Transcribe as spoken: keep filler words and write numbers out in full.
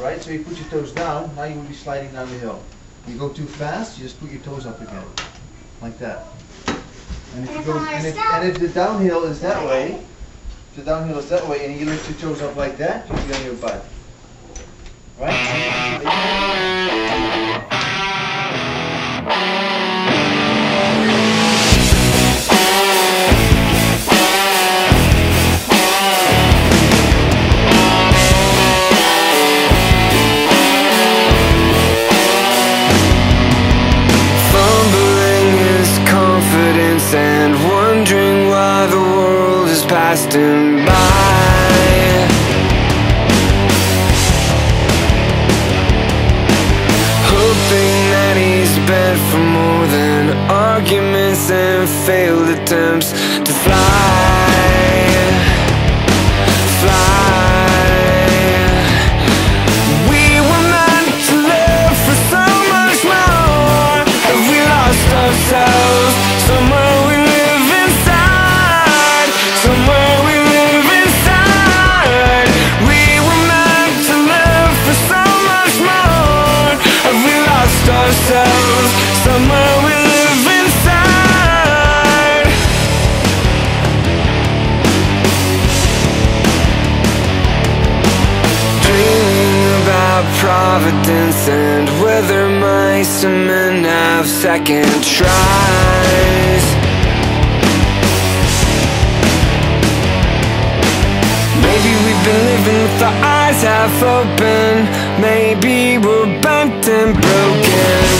right? So you put your toes down, now you will be sliding down the hill. You go too fast, you just put your toes up again, like that. And if you go, and if, and if the downhill is that way, if the downhill is that way, and you lift your toes up like that, you'll be on your butt. Right? And wondering why the world has passed him by. Hoping that he's bent for more than arguments and failed attempts to fly. Fly. We were meant to live for so much more. Have we lost ourselves somewhere? Ourselves, somewhere we live inside. Dreaming about providence and whether mice and men have second tries. Maybe we've been living with our eyes half open. Maybe we're bent and broken.